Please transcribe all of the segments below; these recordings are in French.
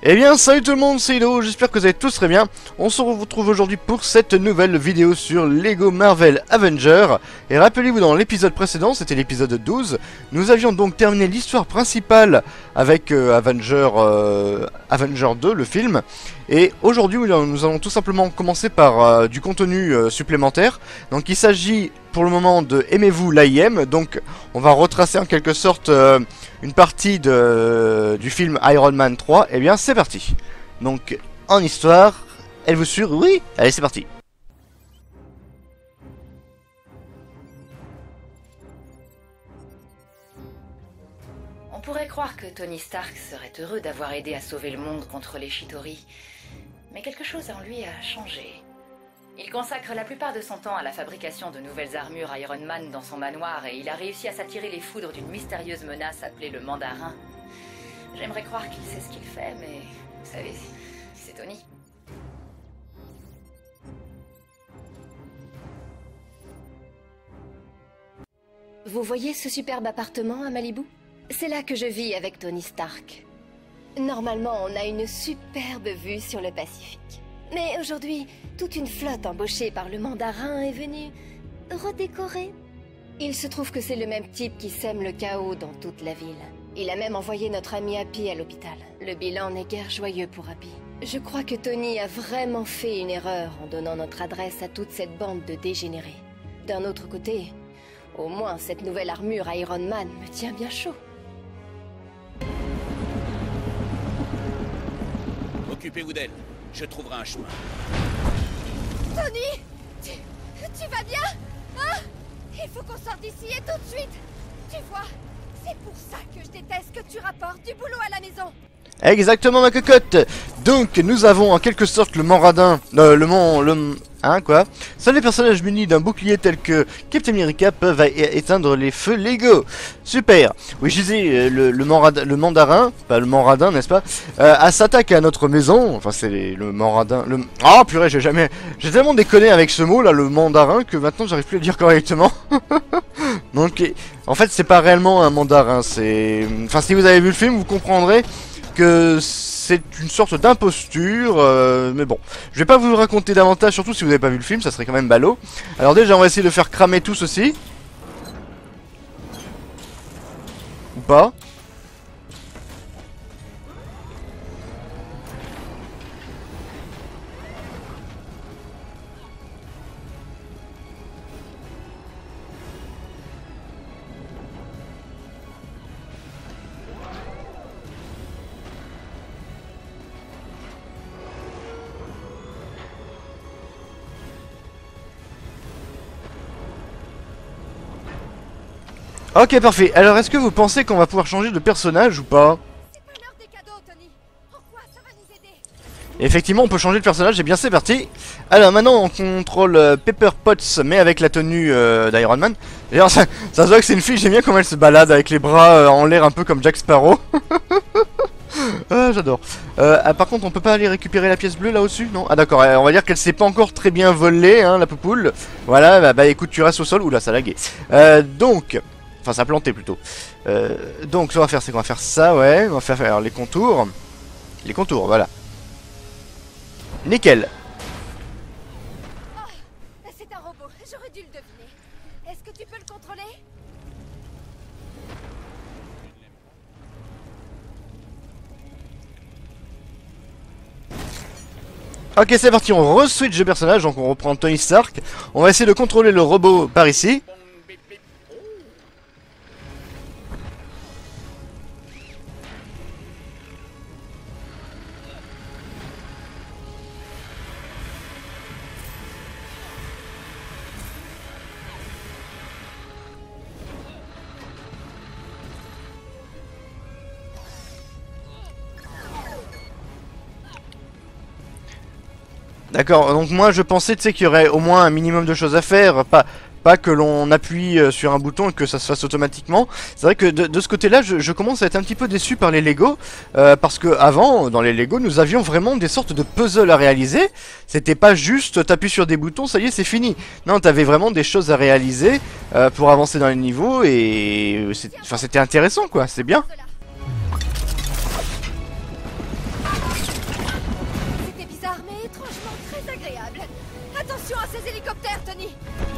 Eh bien salut tout le monde, c'est Ido, j'espère que vous allez tous très bien. On se retrouve aujourd'hui pour cette nouvelle vidéo sur Lego Marvel Avengers. Et rappelez-vous, dans l'épisode précédent, c'était l'épisode 12, nous avions donc terminé l'histoire principale avec Avengers 2, le film. Et aujourd'hui, nous allons tout simplement commencer par du contenu supplémentaire. Donc il s'agit pour le moment de Aimez-vous l'AIM. Donc on va retracer en quelque sorte une partie du film Iron Man 3. Et bien c'est parti. Donc en histoire, elle vous suit? Oui. Allez, c'est parti. On pourrait croire que Tony Stark serait heureux d'avoir aidé à sauver le monde contre les Chitauri. Mais quelque chose en lui a changé. Il consacre la plupart de son temps à la fabrication de nouvelles armures Iron Man dans son manoir et il a réussi à s'attirer les foudres d'une mystérieuse menace appelée le Mandarin. J'aimerais croire qu'il sait ce qu'il fait, mais vous savez, c'est Tony. Vous voyez ce superbe appartement à Malibu? C'est là que je vis avec Tony Stark. Normalement, on a une superbe vue sur le Pacifique. Mais aujourd'hui, toute une flotte embauchée par le Mandarin est venue redécorer. Il se trouve que c'est le même type qui sème le chaos dans toute la ville. Il a même envoyé notre ami Happy à l'hôpital. Le bilan n'est guère joyeux pour Happy. Je crois que Tony a vraiment fait une erreur en donnant notre adresse à toute cette bande de dégénérés. D'un autre côté, au moins cette nouvelle armure Iron Man me tient bien chaud. Occupez-vous d'elle, je trouverai un chemin. Tony, tu vas bien? Hein? Il faut qu'on sorte d'ici et tout de suite. Tu vois, c'est pour ça que je déteste que tu rapportes du boulot à la maison. Exactement, ma cocotte. Donc nous avons en quelque sorte le Mandarin, hein quoi. Seuls les personnages munis d'un bouclier tel que Captain America peuvent éteindre les feux Lego. Super. Oui, je disais le Mandarin, pas le Mandarin, n'est-ce pas, s'attaque à notre maison. Enfin c'est le Mandarin. Ah purée, j'ai tellement déconné avec ce mot là, le Mandarin, que maintenant j'arrive plus à le dire correctement. Donc en fait c'est pas réellement un Mandarin, c'est, enfin si vous avez vu le film vous comprendrez que c'est une sorte d'imposture, mais bon, je vais pas vous raconter davantage, surtout si vous n'avez pas vu le film, ça serait quand même ballot. Alors déjà on va essayer de faire cramer tout ceci. Ou pas. Ok, parfait. Alors, est-ce que vous pensez qu'on va pouvoir changer de personnage ou pas? C'est pas l'heure des cadeaux, Tony. En quoi ça va nous aider? Effectivement, on peut changer de personnage, et bien c'est parti. Alors maintenant, on contrôle Pepper Potts, mais avec la tenue d'Iron Man. D'ailleurs, ça se voit que c'est une fille, j'aime bien comment elle se balade avec les bras en l'air un peu comme Jack Sparrow. Ah, j'adore. Par contre, on peut pas aller récupérer la pièce bleue là au-dessus, non? Ah d'accord, on va dire qu'elle s'est pas encore très bien volée, hein, la poupoule. Voilà, bah écoute, tu restes au sol. Oula, ça laguait. Donc... Enfin, ça a planté plutôt. Donc, ce qu'on va faire, c'est qu'on va faire ça, ouais. On va faire les contours. Les contours, voilà. Nickel. Oh, c'est un robot. J'aurais dû le deviner. Est-ce que tu peux le contrôler? Ok, c'est parti, on re-switch de personnage. Donc, on reprend Tony Stark. On va essayer de contrôler le robot par ici. D'accord, donc moi je pensais, tu sais, qu'il y aurait au moins un minimum de choses à faire, pas que l'on appuie sur un bouton et que ça se fasse automatiquement. C'est vrai que de ce côté-là, je commence à être un petit peu déçu par les Lego, parce que avant, dans les Lego, nous avions vraiment des sortes de puzzles à réaliser. C'était pas juste t'appuies sur des boutons, ça y est, c'est fini. Non, t'avais vraiment des choses à réaliser pour avancer dans les niveaux et c'était intéressant, quoi. C'est bien. désagréable. Attention à ces hélicoptères, Tony.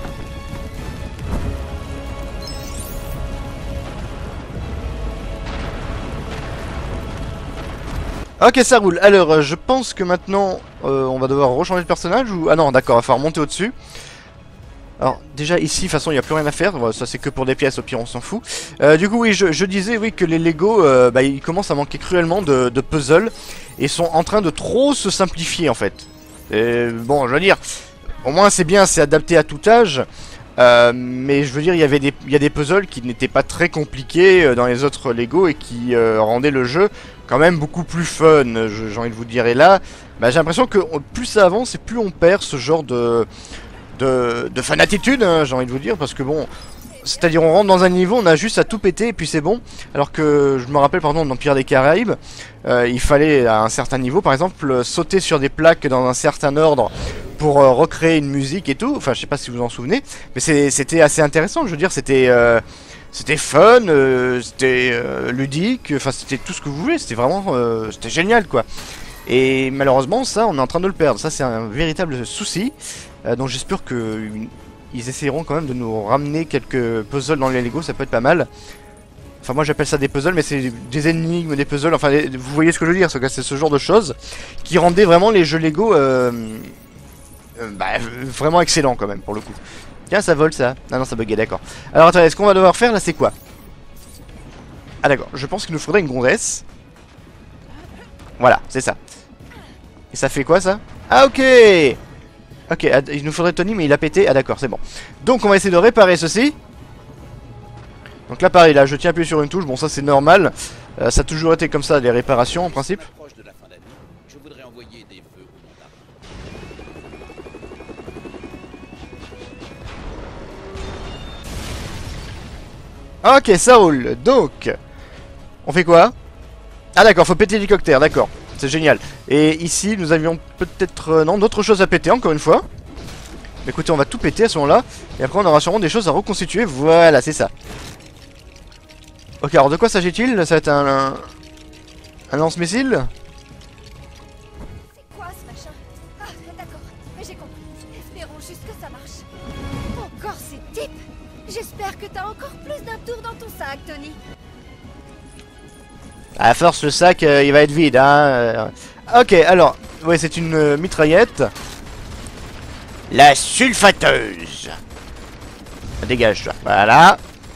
Ok, ça roule. Alors, je pense que maintenant, on va devoir rechanger de personnage ou... Ah non, d'accord, il va falloir monter au-dessus. Alors, déjà ici, de toute façon, il n'y a plus rien à faire. Ça, c'est que pour des pièces, au pire, on s'en fout. Du coup, oui, je disais oui, que les Lego, ils commencent à manquer cruellement de puzzles. Et sont en train de trop se simplifier, en fait. Et, bon, je veux dire, au moins, c'est bien, c'est adapté à tout âge. Mais je veux dire, il y a des puzzles qui n'étaient pas très compliqués dans les autres Lego et qui rendaient le jeu quand même beaucoup plus fun, j'ai envie de vous dire. Et là, j'ai l'impression que plus ça avance et plus on perd ce genre de fan attitude, hein, j'ai envie de vous dire, parce que bon, c'est-à-dire on rentre dans un niveau, on a juste à tout péter et puis c'est bon. Alors que je me rappelle, pardon, dans Pirates des Caraïbes, il fallait à un certain niveau, par exemple, sauter sur des plaques dans un certain ordre pour recréer une musique et tout. Enfin, je sais pas si vous en souvenez, mais c'était assez intéressant. Je veux dire, c'était fun, c'était ludique. Enfin, c'était tout ce que vous voulez. C'était vraiment, c'était génial, quoi. Et malheureusement, ça, on est en train de le perdre. Ça, c'est un véritable souci. Donc, j'espère que ils essayeront quand même de nous ramener quelques puzzles dans les Lego. Ça peut être pas mal. Enfin, moi, j'appelle ça des puzzles, mais c'est des énigmes, des puzzles. Enfin, vous voyez ce que je veux dire. C'est ce genre de choses qui rendaient vraiment les jeux Lego vraiment excellent quand même pour le coup. Tiens, ça vole ça. Ah non, ça buguait, d'accord. Alors attendez, ce qu'on va devoir faire là, c'est quoi? Ah d'accord, je pense qu'il nous faudrait une gonzesse. Voilà, c'est ça. Et ça fait quoi ça? Ah ok. Ok, il nous faudrait Tony, mais il a pété. Ah d'accord, c'est bon. Donc on va essayer de réparer ceci. Donc là pareil, là je tiens à appuyer sur une touche. Bon, ça c'est normal. Ça a toujours été comme ça, les réparations en principe. Ok, ça roule. Donc, on fait quoi? Ah d'accord, faut péter l'hélicoptère, d'accord. C'est génial. Et ici, nous avions peut-être... non, d'autres choses à péter, encore une fois. Mais écoutez, on va tout péter à ce moment-là. Et après, on aura sûrement des choses à reconstituer. Voilà, c'est ça. Ok, alors de quoi s'agit-il? Ça va être un lance-missile? C'est quoi ce machin? Ah, d'accord, mais j'ai compris. Espérons juste que ça marche. Encore ces types! J'espère que t'as encore plus d'un tour dans ton sac, Tony. À force, le sac, il va être vide, hein. Ok, alors, ouais, c'est une mitraillette. La sulfateuse. Dégage, toi. Voilà.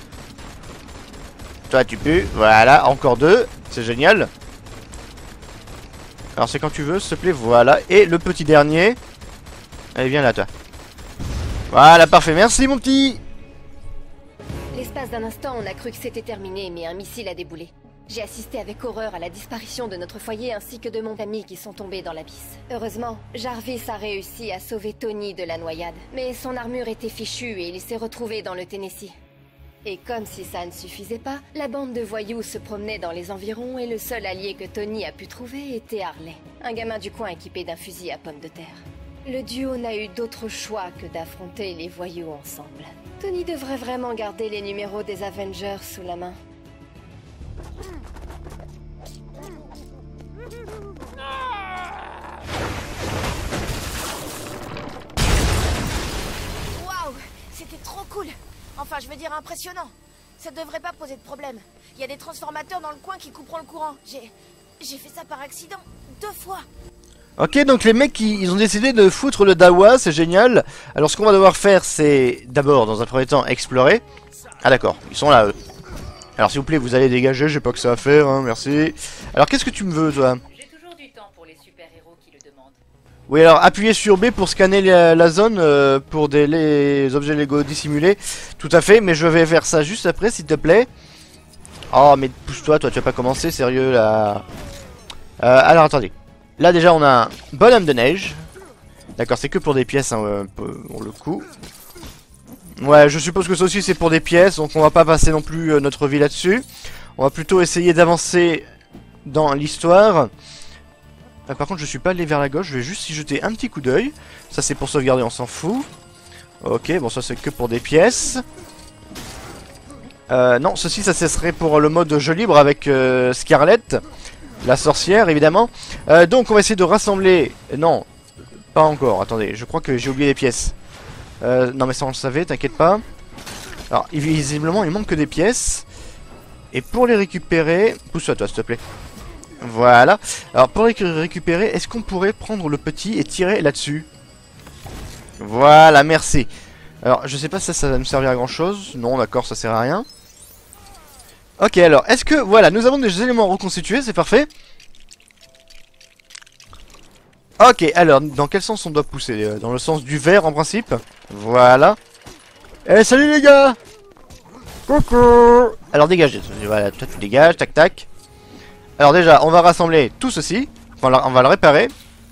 Toi, tu pues. Voilà, encore deux. C'est génial. Alors, c'est quand tu veux, s'il te plaît. Voilà. Et le petit dernier. Allez, viens là, toi. Voilà, parfait. Merci, mon petit. L'espace d'un instant, on a cru que c'était terminé, mais un missile a déboulé. J'ai assisté avec horreur à la disparition de notre foyer ainsi que de mon ami qui sont tombés dans l'abysse. Heureusement, Jarvis a réussi à sauver Tony de la noyade, mais son armure était fichue et il s'est retrouvé dans le Tennessee. Et comme si ça ne suffisait pas, la bande de voyous se promenait dans les environs et le seul allié que Tony a pu trouver était Harley, un gamin du coin équipé d'un fusil à pommes de terre. Le duo n'a eu d'autre choix que d'affronter les voyous ensemble. Tony devrait vraiment garder les numéros des Avengers sous la main. Waouh, c'était trop cool. Enfin, je veux dire impressionnant. Ça devrait pas poser de problème. Il y a des transformateurs dans le coin qui couperont le courant. J'ai fait ça par accident 2 fois. Ok, donc les mecs ils ont décidé de foutre le dawa, c'est génial. Alors ce qu'on va devoir faire, c'est d'abord dans un premier temps explorer. Ah d'accord, ils sont là eux. Alors s'il vous plaît, vous allez dégager, j'ai pas que ça à faire, hein, merci. Alors qu'est-ce que tu me veux, toi? J'ai toujours du temps pour les super-héros qui le demandent. Oui, alors appuyez sur B pour scanner la zone pour les objets Lego dissimulés. Tout à fait, mais je vais faire ça juste après, s'il te plaît. Oh, mais pousse-toi, toi, tu vas pas commencer, sérieux, là. Alors, attendez. Là, déjà, on a un bonhomme de neige. D'accord, c'est que pour des pièces, hein, pour le coup. Ouais, je suppose que ça aussi, c'est pour des pièces, donc on va pas passer non plus notre vie là-dessus. On va plutôt essayer d'avancer dans l'histoire. Par contre, je suis pas allé vers la gauche, je vais juste y jeter un petit coup d'œil. Ça, c'est pour sauvegarder, on s'en fout. Ok, bon, ça, c'est que pour des pièces. Non, ceci, ça serait pour le mode jeu libre avec Scarlett, la sorcière, évidemment. Donc, on va essayer de rassembler... Non, Pas encore, attendez, je crois que j'ai oublié des pièces. Non mais ça on le savait, t'inquiète pas. Alors, visiblement il manque que des pièces. Et pour les récupérer... Pousse-toi toi s'il te plaît. Voilà. Alors pour les récupérer, est-ce qu'on pourrait prendre le petit et tirer là-dessus? Voilà, merci. Alors je sais pas si ça va me servir à grand chose. Non d'accord, ça sert à rien. Ok alors, est-ce que... Voilà, nous avons des éléments reconstitués, c'est parfait. Ok, alors dans quel sens on doit pousser? Dans le sens du vert en principe. Voilà. Eh salut les gars. Coucou. Alors dégagez, voilà, toi tu dégages, tac tac. Alors déjà, on va rassembler tout ceci. Enfin, on va le réparer.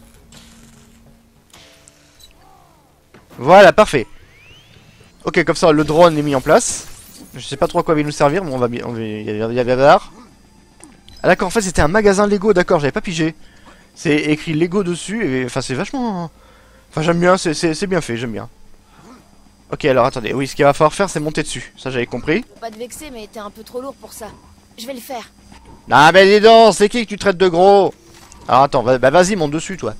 Voilà, parfait. Ok, comme ça, le drone est mis en place. Je sais pas trop à quoi il va nous servir, mais il y a Ah d'accord, en fait, c'était un magasin Lego, d'accord, j'avais pas pigé. C'est écrit Lego dessus, et enfin, c'est vachement... Enfin, j'aime bien, c'est bien fait, j'aime bien. Ok, alors attendez, oui, ce qu'il va falloir faire, c'est monter dessus. Ça, j'avais compris. Faut pas te vexer, mais t'es un peu trop lourd pour ça. Je vais le faire. Ah mais dis donc, c'est qui que tu traites de gros? Alors attends, bah vas-y, monte dessus toi.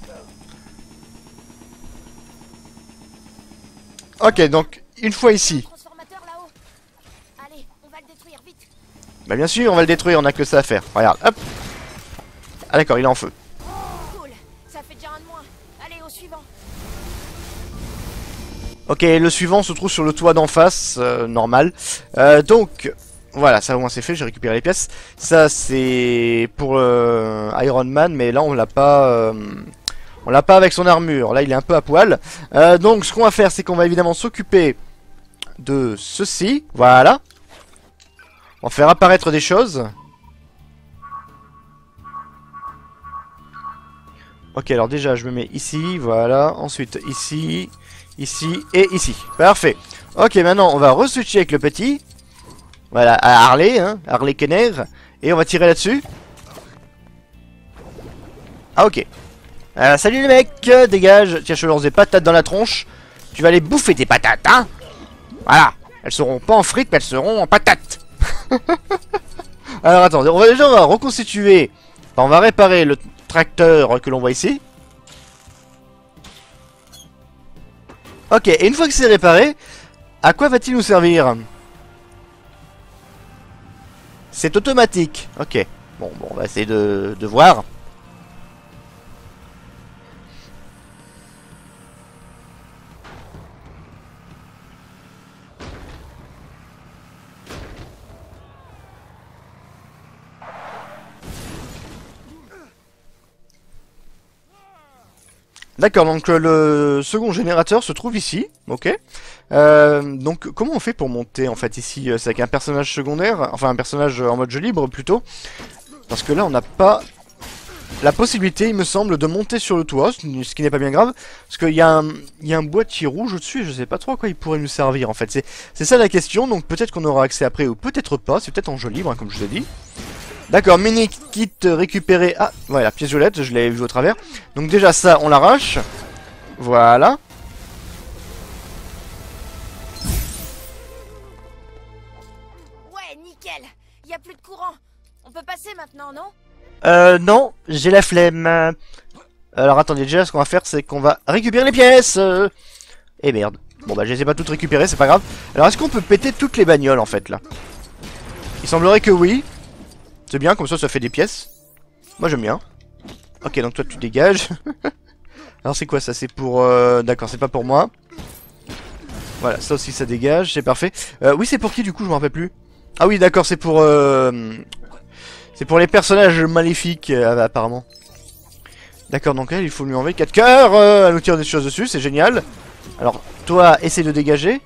Ok, donc une fois ici. Transformateur là-haut. Allez, on va le détruire vite. Bah bien sûr, on va le détruire, on a que ça à faire. Regarde, hop. Ah d'accord, il est en feu. Cool, ça fait déjà un de moins. Allez, au suivant. Ok, le suivant se trouve sur le toit d'en face, normal. Donc, voilà, ça au moins c'est fait, j'ai récupéré les pièces. Ça c'est pour Iron Man, mais là on l'a pas avec son armure. Là il est un peu à poil. Donc ce qu'on va faire, c'est qu'on va évidemment s'occuper de ceci. Voilà. On va faire apparaître des choses. Ok, alors déjà je me mets ici, voilà. Ensuite ici, ici et ici. Parfait. Ok, maintenant on va re-switcher avec le petit. Voilà, à Harley, hein, Harley Kenner. Et on va tirer là-dessus. Ah ok. Salut les mecs, dégage. Tiens, je te lance des patates dans la tronche. Tu vas aller bouffer tes patates, hein. Voilà. Elles seront pas en frites, mais elles seront en patates. Alors attendez, on va reconstituer. Enfin, on va réparer le tracteur que l'on voit ici. Ok, et une fois que c'est réparé, à quoi va-t-il nous servir? C'est automatique. Ok. Bon, on va essayer de voir. D'accord, donc le second générateur se trouve ici, ok. Donc comment on fait pour monter en fait ici? C'est avec un personnage secondaire, enfin un personnage en mode jeu libre plutôt. Parce que là on n'a pas la possibilité, il me semble, de monter sur le toit, ce qui n'est pas bien grave. Parce qu'il y a un boîtier rouge au-dessus et je sais pas trop à quoi il pourrait nous servir en fait. C'est ça la question, donc peut-être qu'on aura accès après ou peut-être pas, c'est peut-être en jeu libre hein, comme je vous ai dit. D'accord, mini kit récupéré. Ah, voilà, pièce violette, je l'avais vu au travers. Donc déjà ça, on l'arrache. Voilà. Ouais, nickel. Y a plus de courant. On peut passer maintenant, non? Non, j'ai la flemme. Alors attendez, déjà ce qu'on va faire, c'est qu'on va récupérer les pièces. Et merde. Bon bah je les ai pas toutes récupérées, c'est pas grave. Alors est-ce qu'on peut péter toutes les bagnoles en fait là? Il semblerait que oui. C'est bien, comme ça fait des pièces. Moi j'aime bien. Ok, donc toi tu dégages. Alors c'est quoi ça? C'est pour... D'accord, c'est pas pour moi. Voilà, ça aussi ça dégage, c'est parfait. Oui, c'est pour qui du coup? Je me rappelle plus. Ah oui, d'accord, c'est pour... C'est pour les personnages maléfiques, apparemment. D'accord, donc elle, il faut lui enlever 4 cœurs. Elle nous tire des choses dessus, c'est génial. Alors, toi, essaie de dégager.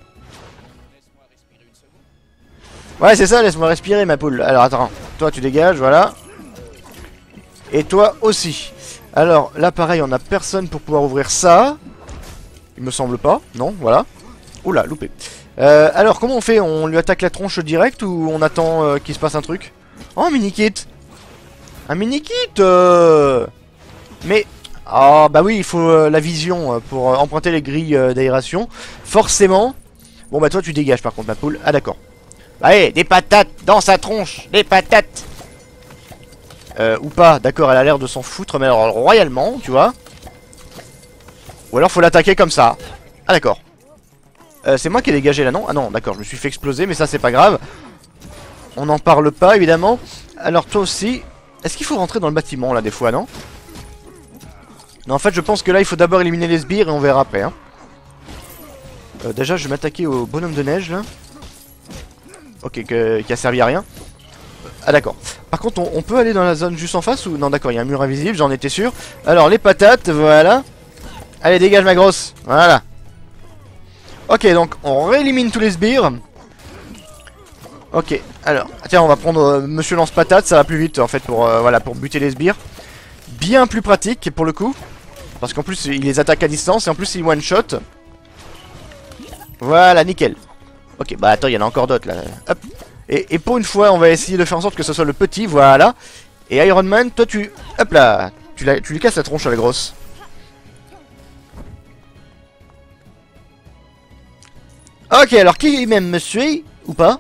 Ouais, c'est ça, laisse-moi respirer, ma poule. Alors, attends. Toi, tu dégages, voilà. Et toi aussi. Alors, là, pareil, on a personne pour pouvoir ouvrir ça. Il me semble pas. Non, voilà. Oula, loupé. Alors, comment on fait? On lui attaque la tronche direct ou on attend qu'il se passe un truc? Oh, un mini-kit. Un mini-kit Mais... Ah, bah oui, il faut la vision pour emprunter les grilles d'aération. Forcément. Bon, bah toi, tu dégages, par contre, ma poule. Ah, d'accord. Allez, des patates dans sa tronche, des patates. Ou pas, d'accord, elle a l'air de s'en foutre, mais alors royalement, tu vois. Ou alors faut l'attaquer comme ça. Ah d'accord. C'est moi qui ai dégagé là, non? Ah non, d'accord, je me suis fait exploser, mais ça c'est pas grave. On n'en parle pas, évidemment. Alors toi aussi. Est-ce qu'il faut rentrer dans le bâtiment, là, des fois, non? Non, en fait, je pense que là, il faut d'abord éliminer les sbires et on verra après, hein. Déjà, je vais m'attaquer au bonhomme de neige, là. Ok, qui a servi à rien. Ah d'accord. Par contre, on peut aller dans la zone juste en face ou... Non, d'accord, il y a un mur invisible, j'en étais sûr. Alors, les patates, voilà. Allez, dégage, ma grosse. Voilà. Ok, donc on réélimine tous les sbires. Ok, alors, tiens, on va prendre Monsieur Lance-Patate, ça va plus vite en fait pour, voilà, pour buter les sbires. Bien plus pratique pour le coup. Parce qu'en plus, il les attaque à distance et en plus, il one-shot. Voilà, nickel. Ok, bah attends, il y en a encore d'autres là. Hop. Et pour une fois, on va essayer de faire en sorte que ce soit le petit, voilà. Et Iron Man, toi tu... Hop là, tu lui casses la tronche à la grosse. Ok, alors qui même me suit ou pas?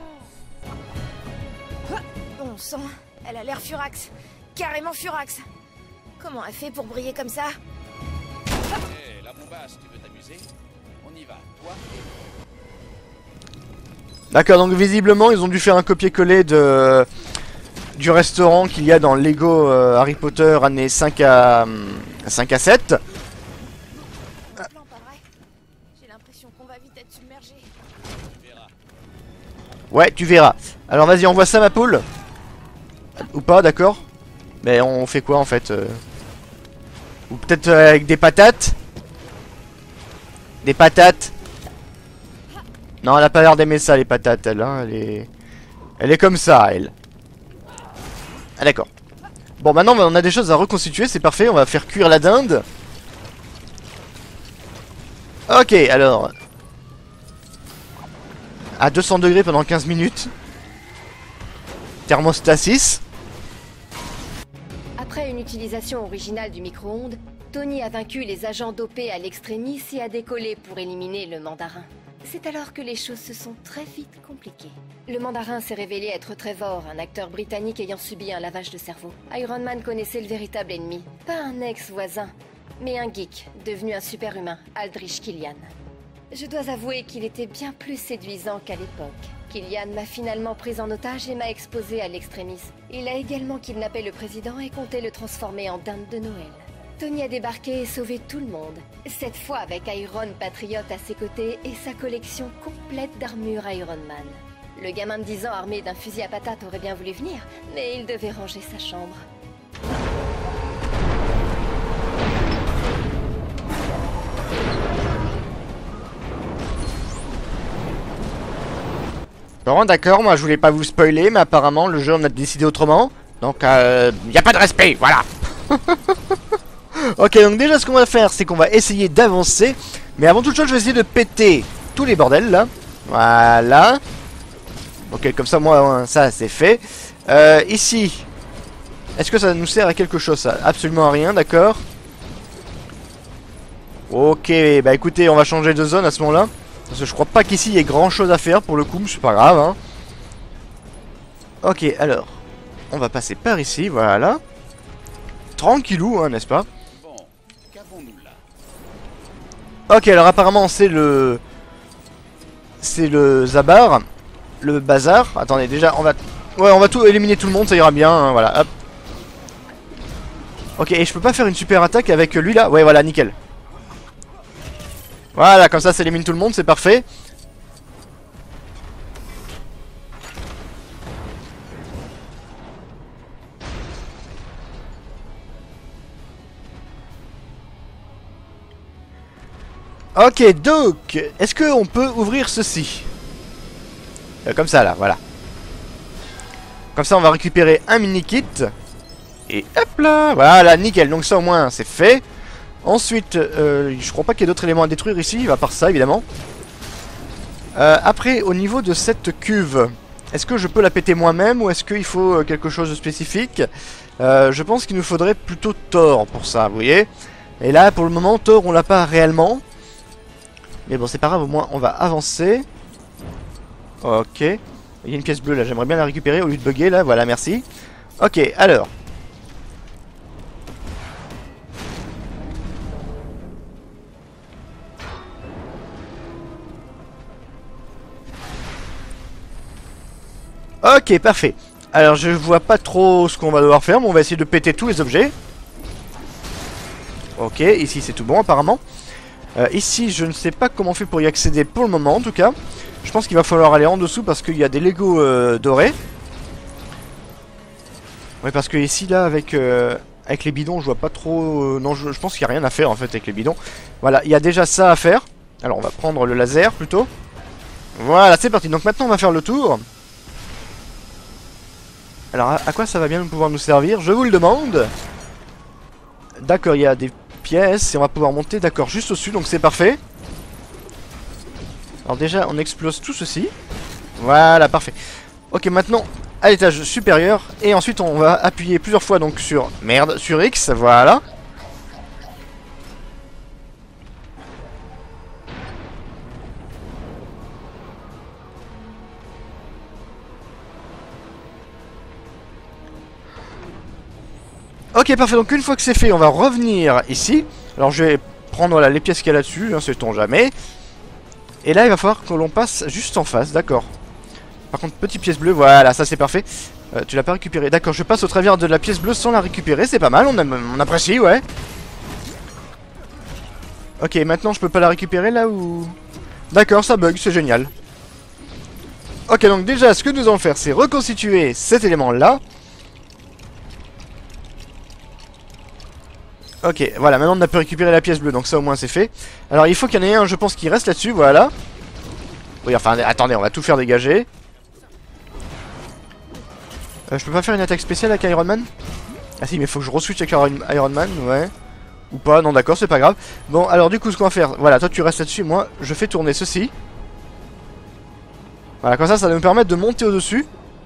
Bon sang, elle a l'air furax. Carrément furax. Comment elle fait pour briller comme ça? Hé, la bombasse, tu veux t'amuser? On y va, toi et moi. D'accord, donc visiblement ils ont dû faire un copier-coller du restaurant qu'il y a dans Lego Harry Potter années 5 à 7. Plan, pas vrai? J'ai l'impression qu'on va vite être submergé. Tu verras. Ouais, tu verras. Alors vas-y, envoie ça ma poule. Ou pas, d'accord. Mais on fait quoi en fait Ou peut-être avec des patates. Des patates. Non, elle a pas l'air d'aimer ça, les patates, elle, hein. Elle est comme ça, elle. Ah d'accord. Bon, maintenant on a des choses à reconstituer, c'est parfait, on va faire cuire la dinde. Ok, alors... À 200 degrés pendant 15 minutes. Thermostasis. Après une utilisation originale du micro-ondes, Tony a vaincu les agents dopés à l'extrémis et a décollé pour éliminer le mandarin. C'est alors que les choses se sont très vite compliquées. Le mandarin s'est révélé être Trevor, un acteur britannique ayant subi un lavage de cerveau. Iron Man connaissait le véritable ennemi. Pas un ex-voisin, mais un geek, devenu un super-humain, Aldrich Killian. Je dois avouer qu'il était bien plus séduisant qu'à l'époque. Killian m'a finalement pris en otage et m'a exposé à l'extrémisme. Il a également kidnappé le président et comptait le transformer en dinde de Noël. Tony a débarqué et sauvé tout le monde. Cette fois avec Iron Patriot à ses côtés et sa collection complète d'armure Iron Man. Le gamin de 10 ans armé d'un fusil à patate aurait bien voulu venir, mais il devait ranger sa chambre. Bon, d'accord, moi je voulais pas vous spoiler, mais apparemment le jeu en a décidé autrement. Donc, y a pas de respect, voilà. Ok, donc déjà ce qu'on va faire, c'est qu'on va essayer d'avancer. Mais avant toute chose, je vais essayer de péter tous les bordels là. Voilà. Ok, comme ça, moi, ça c'est fait. Ici, est-ce que ça nous sert à quelque chose ça? Absolument à rien, d'accord. Ok, bah écoutez, on va changer de zone à ce moment-là. Parce que je crois pas qu'ici il y ait grand chose à faire pour le coup, mais c'est pas grave, hein. Ok, alors, on va passer par ici, voilà. Tranquillou, hein, n'est-ce pas? Bon, qu'avons-nous là? Ok, alors apparemment c'est le... C'est le Zabar. Le bazar. Attendez, déjà, on va... Ouais, on va tout éliminer tout le monde, ça ira bien, hein, voilà, hop. Ok, et je peux pas faire une super attaque avec lui là? Ouais, voilà, nickel. Voilà, comme ça, ça élimine tout le monde, c'est parfait. Ok, donc, est-ce qu'on peut ouvrir ceci? Comme ça, là, voilà. Comme ça, on va récupérer un mini-kit. Et hop là, voilà, nickel. Donc ça, au moins, c'est fait. Ensuite, je crois pas qu'il y ait d'autres éléments à détruire ici, à part ça, évidemment. Après, au niveau de cette cuve, est-ce que je peux la péter moi-même ou est-ce qu'il faut quelque chose de spécifique? Je pense qu'il nous faudrait plutôt Thor pour ça, vous voyez. Et là, pour le moment, Thor, on l'a pas réellement. Mais bon, c'est pas grave, au moins, on va avancer. Ok. Il y a une pièce bleue, là, j'aimerais bien la récupérer au lieu de bugger, là, voilà, merci. Ok, alors. Ok, parfait. Alors je vois pas trop ce qu'on va devoir faire, mais on va essayer de péter tous les objets. Ok, ici c'est tout bon apparemment. Ici je ne sais pas comment on fait pour y accéder pour le moment en tout cas. Je pense qu'il va falloir aller en dessous parce qu'il y a des Lego dorés. Ouais, parce que ici là avec les bidons je vois pas trop... non, je pense qu'il n'y a rien à faire en fait avec les bidons. Voilà, il y a déjà ça à faire. Alors on va prendre le laser plutôt. Voilà, c'est parti. Donc maintenant on va faire le tour. Alors à quoi ça va bien pouvoir nous servir? Je vous le demande. D'accord, il y a des pièces et on va pouvoir monter, d'accord, juste au-dessus, donc c'est parfait. Alors déjà on explose tout ceci. Voilà, parfait. Ok, maintenant à l'étage supérieur. Et ensuite on va appuyer plusieurs fois donc sur... Merde, sur X, voilà. Ok, parfait, donc une fois que c'est fait, on va revenir ici. Alors je vais prendre là, les pièces qu'il y a là-dessus, hein, sait-on jamais. Et là il va falloir que l'on passe juste en face, d'accord. Par contre, petite pièce bleue, voilà, ça c'est parfait. Tu l'as pas récupéré, d'accord, je passe au travers de la pièce bleue sans la récupérer, c'est pas mal, on apprécie, ouais. Ok, maintenant je peux pas la récupérer là ou... D'accord, ça bug, c'est génial. Ok, donc déjà, ce que nous allons faire, c'est reconstituer cet élément-là. Ok, voilà, maintenant on a pu récupérer la pièce bleue, donc ça au moins c'est fait. Alors il faut qu'il y en ait un, je pense, qui reste là-dessus, voilà. Oui, enfin, attendez, on va tout faire dégager. Je peux pas faire une attaque spéciale avec Iron Man? Ah si, mais faut que je re-switch avec Iron Man, ouais. Ou pas, non d'accord, c'est pas grave. Bon, alors du coup, ce qu'on va faire, voilà, toi tu restes là-dessus, moi je fais tourner ceci. Voilà, comme ça va nous permettre de monter au-dessus.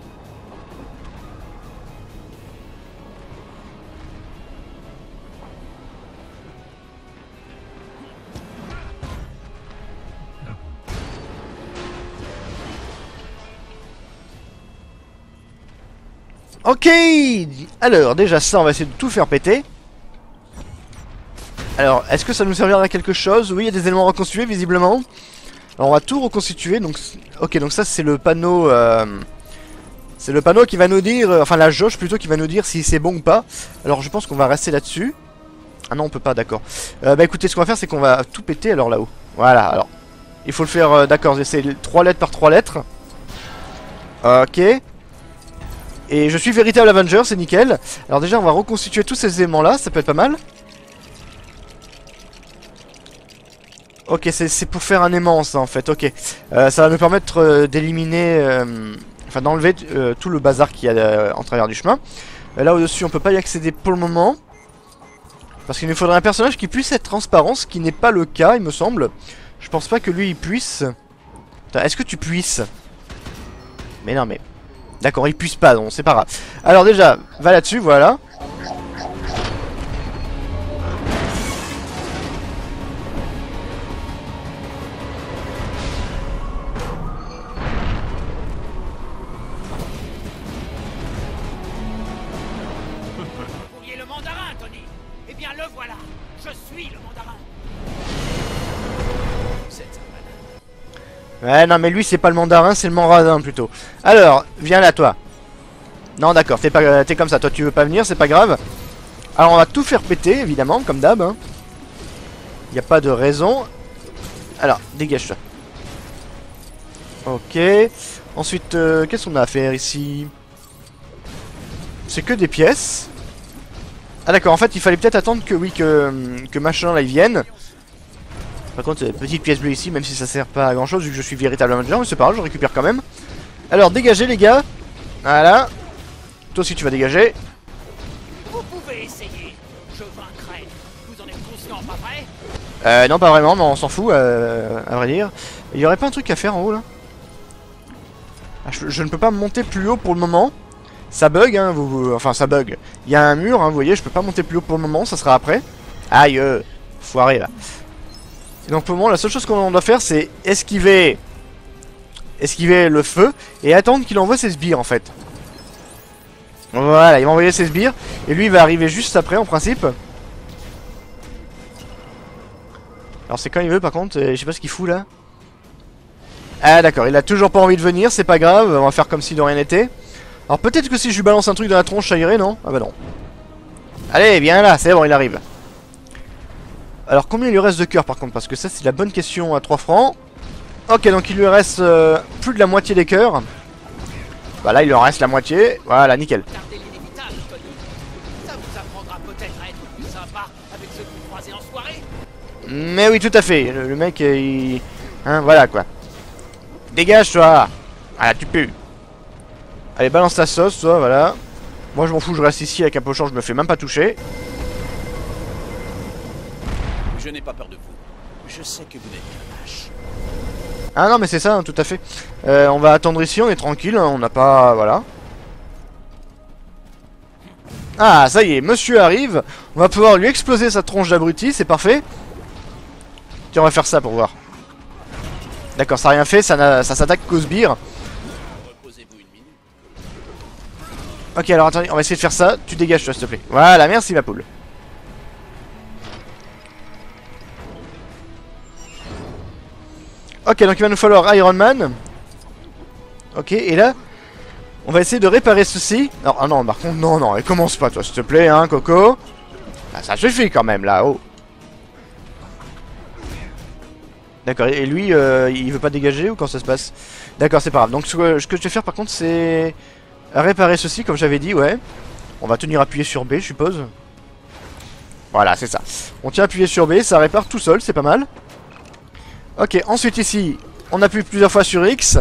Ok. Alors déjà ça on va essayer de tout faire péter. Alors est-ce que ça nous servira à quelque chose? Oui, il y a des éléments reconstitués visiblement. Alors on va tout reconstituer. Donc ok, donc ça c'est le panneau c'est le panneau qui va nous dire, enfin la jauge plutôt, qui va nous dire si c'est bon ou pas. Alors je pense qu'on va rester là-dessus. Ah non on peut pas, d'accord. Bah écoutez, ce qu'on va faire c'est qu'on va tout péter alors là-haut. Voilà, alors il faut le faire, d'accord, c'est 3 lettres par 3 lettres. Ok. Et je suis véritable Avenger, c'est nickel. Alors déjà on va reconstituer tous ces éléments là, ça peut être pas mal. Ok, c'est pour faire un aimant ça en fait, ok. Ça va nous permettre d'éliminer, enfin d'enlever tout le bazar qu'il y a en travers du chemin. Là au-dessus on peut pas y accéder pour le moment. Parce qu'il nous faudrait un personnage qui puisse être transparent, ce qui n'est pas le cas il me semble. Je pense pas que lui il puisse. Est-ce que tu puisses? Mais non mais... D'accord, il puisse pas, donc c'est pas grave. Alors déjà, va là-dessus, voilà. Vous vouliez le mandarin, Tony? Eh bien le voilà. Je suis le mandarin. C'est un malin. Ouais, non mais lui c'est pas le mandarin, c'est le manradin plutôt. Alors, viens là toi. Non d'accord, t'es comme ça, toi tu veux pas venir, c'est pas grave. Alors on va tout faire péter, évidemment, comme d'hab. Hein. Y a pas de raison. Alors, dégage-toi. Ok. Ensuite, qu'est-ce qu'on a à faire ici? C'est que des pièces. Ah d'accord, en fait il fallait peut-être attendre que, oui, que machin là il vienne. Par contre, petite pièce bleue ici, même si ça sert pas à grand chose vu que je suis véritable Avenger, mais c'est pas grave, je récupère quand même. Alors dégagez les gars. Voilà. Toi aussi tu vas dégager. Vous pouvez essayer. Je vaincrai. Vous en êtes conscient, pas vrai? Non pas vraiment, mais on s'en fout à vrai dire. Il y aurait pas un truc à faire en haut là? Ah, je ne peux pas monter plus haut pour le moment. Ça bug hein, enfin ça bug. Il y a un mur, hein, vous voyez, je peux pas monter plus haut pour le moment, ça sera après. Aïe, foiré là. Et donc pour le moment la seule chose qu'on doit faire c'est esquiver le feu et attendre qu'il envoie ses sbires en fait. Voilà, il va envoyer ses sbires et lui il va arriver juste après en principe. Alors c'est quand il veut par contre, je sais pas ce qu'il fout là. Ah d'accord, il a toujours pas envie de venir, c'est pas grave, on va faire comme si de rien n'était. Alors peut-être que si je lui balance un truc dans la tronche, ça irait, non? Ah bah non. Allez, viens là, c'est bon, il arrive. Alors combien il lui reste de cœur par contre? Parce que ça c'est la bonne question à 3 francs. Ok, donc il lui reste plus de la moitié des cœurs. Bah là il lui en reste la moitié, voilà, nickel. Regardez l'inévitable, Tony. Ça vous apprendra peut-être à être plus sympa avec ceux que vous croisez en soirée. Mais oui, tout à fait, le mec, il... Hein, voilà quoi. Dégage toi. Voilà, tu pues. Allez, balance ta sauce, toi, voilà. Moi je m'en fous, je reste ici avec un pochon, je me fais même pas toucher. Je n'ai pas peur de vous. Je sais que vous n'êtes qu'un lâche. Ah non mais c'est ça, hein, tout à fait. On va attendre ici, on est tranquille, hein, on n'a pas... Voilà. Ah, ça y est, monsieur arrive. On va pouvoir lui exploser sa tronche d'abruti, c'est parfait. Tiens, on va faire ça pour voir. D'accord, ça n'a rien fait, ça s'attaque qu'aux sbires. Reposez-vous une minute. Ok, alors attendez, on va essayer de faire ça. Tu dégages toi, s'il te plaît. Voilà, merci ma poule. Ok, donc il va nous falloir Iron Man. Ok, et là, on va essayer de réparer ceci. Non, ah non, par contre, non, non, elle commence pas, toi, s'il te plaît, hein, Coco. Ah, ça suffit quand même, là, oh. D'accord, et lui, il veut pas dégager ou quand ça se passe? D'accord, c'est pas grave. Donc, ce que je vais faire, par contre, c'est réparer ceci, comme j'avais dit, ouais. On va tenir appuyé sur B, je suppose. Voilà, c'est ça. On tient appuyé sur B, ça répare tout seul, c'est pas mal. Ok, ensuite ici, on appuie plusieurs fois sur X.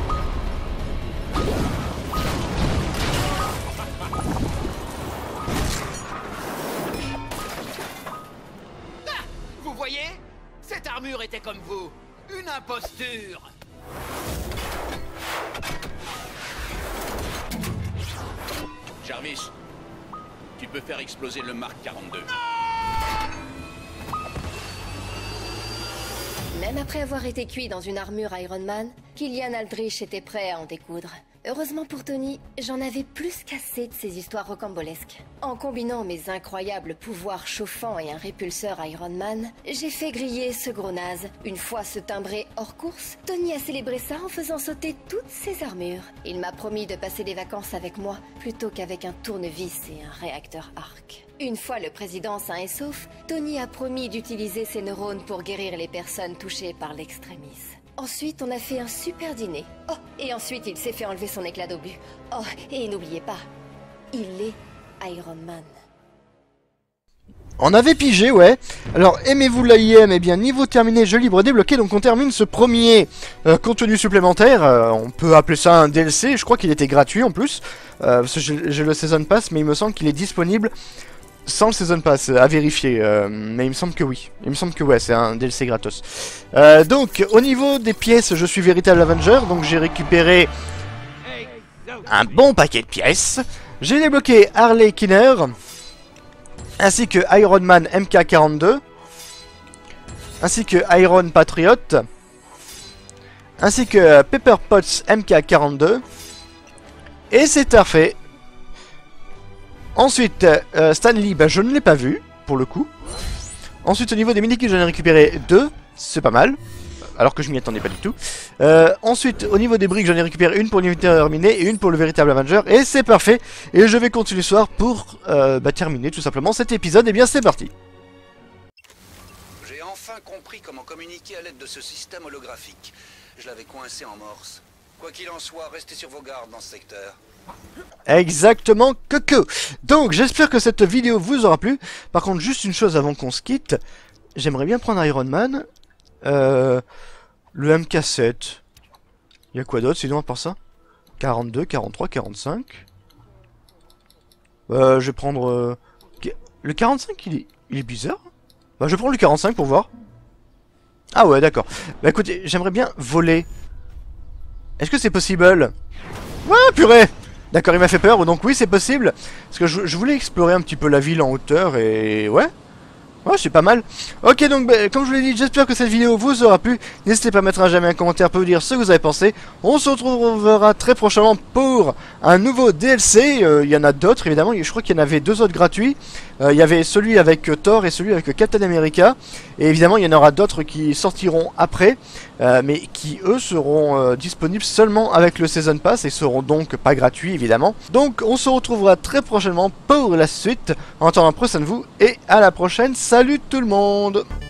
Vous voyez? Cette armure était comme vous. Une imposture. Jarvis, tu peux faire exploser le Mark 42. Même après avoir été cuit dans une armure Iron Man, Killian Aldrich était prêt à en découdre. Heureusement pour Tony, j'en avais plus qu'assez de ces histoires rocambolesques. En combinant mes incroyables pouvoirs chauffants et un répulseur Iron Man, j'ai fait griller ce gros naze. Une fois ce timbré hors course, Tony a célébré ça en faisant sauter toutes ses armures. Il m'a promis de passer des vacances avec moi, plutôt qu'avec un tournevis et un réacteur arc. Une fois le président sain et sauf, Tony a promis d'utiliser ses neurones pour guérir les personnes touchées par l'extrémisme. Ensuite, on a fait un super dîner. Oh, et ensuite, il s'est fait enlever son éclat d'obus. Oh, et n'oubliez pas, il est Iron Man. On avait pigé, ouais. Alors, aimez-vous l'AIM? Eh bien, niveau terminé, jeu libre débloqué. Donc, on termine ce premier contenu supplémentaire. On peut appeler ça un DLC. Je crois qu'il était gratuit en plus. Parce que j'ai le Season Pass, mais il me semble qu'il est disponible sans le Season Pass, à vérifier, mais il me semble que oui. Il me semble que ouais, c'est un DLC gratos. Donc, au niveau des pièces, je suis véritable Avenger, donc j'ai récupéré un bon paquet de pièces. J'ai débloqué Harley Kinner, ainsi que Iron Man MK42, ainsi que Iron Patriot, ainsi que Pepper Potts MK42, et c'est parfait. Ensuite, Stanley, bah, je ne l'ai pas vu, pour le coup. Ensuite, au niveau des mini-kits, j'en ai récupéré 2, c'est pas mal. Alors que je m'y attendais pas du tout. Ensuite, au niveau des briques, j'en ai récupéré une pour l'unité terminée et une pour le véritable Avenger. Et c'est parfait. Et je vais continuer ce soir pour terminer tout simplement cet épisode. Et bien, c'est parti. J'ai enfin compris comment communiquer à l'aide de ce système holographique. Je l'avais coincé en morse. Quoi qu'il en soit, restez sur vos gardes dans ce secteur. Exactement, que. Donc, j'espère que cette vidéo vous aura plu. Par contre, juste une chose avant qu'on se quitte. J'aimerais bien prendre Iron Man. Le MK7. Il y a quoi d'autre sinon à part ça? 42, 43, 45. Je vais prendre... le 45, il est bizarre. Bah, je vais prendre le 45 pour voir. Ah ouais, d'accord. Bah écoutez, j'aimerais bien voler. Est-ce que c'est possible? Ouais, purée! D'accord, il m'a fait peur, donc oui, c'est possible. Parce que je voulais explorer un petit peu la ville en hauteur et... Ouais. Ouais, c'est pas mal. Ok, donc comme je vous l'ai dit, j'espère que cette vidéo vous aura plu. N'hésitez pas à mettre un j'aime et un commentaire pour vous dire ce que vous avez pensé. On se retrouvera très prochainement pour un nouveau DLC. Il y en a d'autres évidemment, je crois qu'il y en avait 2 autres gratuits. Il y avait celui avec Thor et celui avec Captain America. Et évidemment, il y en aura d'autres qui sortiront après, mais qui eux seront disponibles seulement avec le Season Pass et seront donc pas gratuits évidemment. Donc on se retrouvera très prochainement pour la suite. En attendant, prenez soin de vous et à la prochaine. Salut tout le monde!